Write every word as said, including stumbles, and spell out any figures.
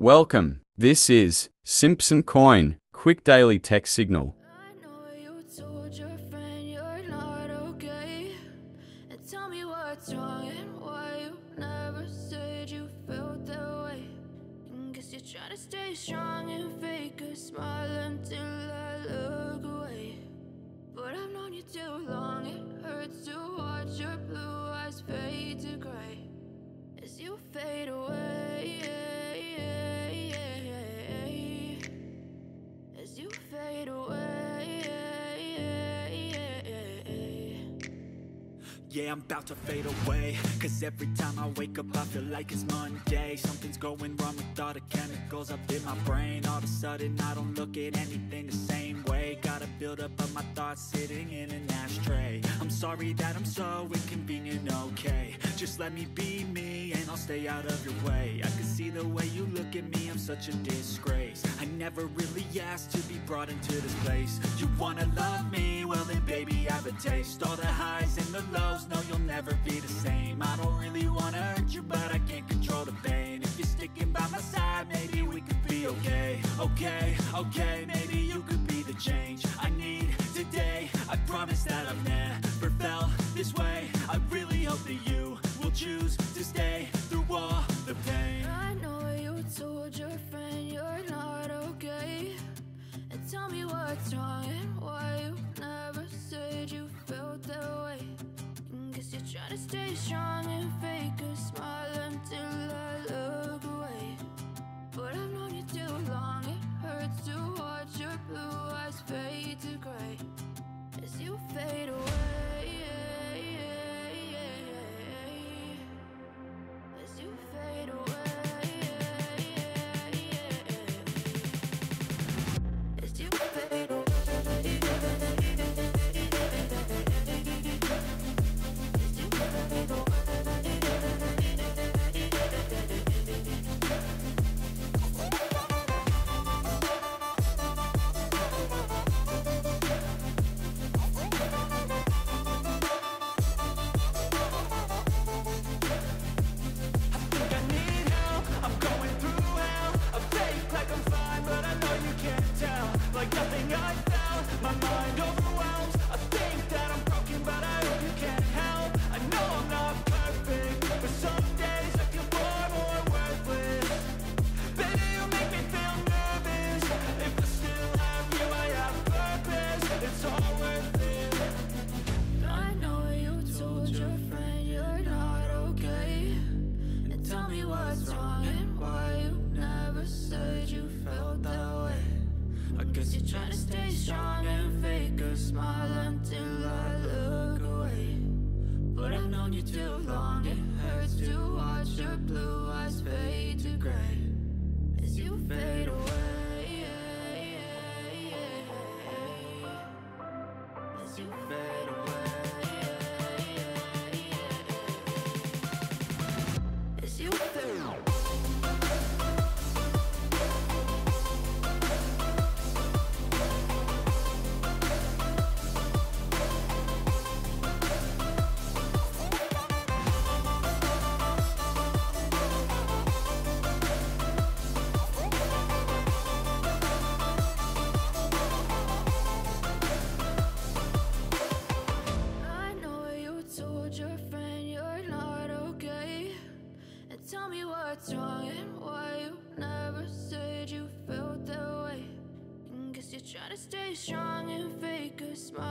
Welcome. This is Simpson Coin, quick daily text signal. I know you told your friend you're not okay. And tell me what's wrong and why you never said you felt that way. And guess you're trying to stay strong and fake a smile until I look away. But I've known you too long, it hurts to watch your blue eyes fade to gray as you fade away. As you fade away. Yeah, I'm about to fade away, cause every time I wake up I feel like it's Monday. Something's going wrong with all the chemicals up in my brain. All of a sudden I don't look at anything the same way. Got a buildup of my thoughts sitting in an ashtray. I'm sorry that I'm so inconvenient, okay. Just let me be me and I'll stay out of your way. I can see the way you look at me, I'm such a disgrace. I never really asked to be brought into this place. You wanna love me? Well then baby I have a taste. All the highs and the lows, no you'll never be the same. I don't really wanna hurt you but I can't control the pain. If you're sticking by my side maybe we could be okay. Okay, okay, maybe you could be the change I need today. I promise that I've never felt this way. I really hope that you will choose to stay through all the pain. I know you told your friend you're not okay. And tell me what's wrong and why you never said you felt that way. And guess you're trying to stay strong and fake a smile until I look away. But I've known you too long, it hurts to watch your blue eyes fade to gray as you fade away. As you fade away. As you fade away. Like nothing I felt, my mind overwhelms. I think that I'm broken, but I hope you can't help. I know I'm not perfect, but some days I feel far more worthless. Baby, you make me feel nervous. If I still have you, I have purpose. It's all worth it. I know you told your friend you're not okay. And tell me what's wrong and why you never said you felt that way. I guess you're trying to stay strong and fake a smile until I look away. But I've known you too long, it hurts to watch your blue eyes fade to gray as you fade away. As you fade away. As you fade away. I know you told your friend you're not okay. And tell me what's wrong and why you never said you felt that way. And guess you're trying to stay strong and fake a smile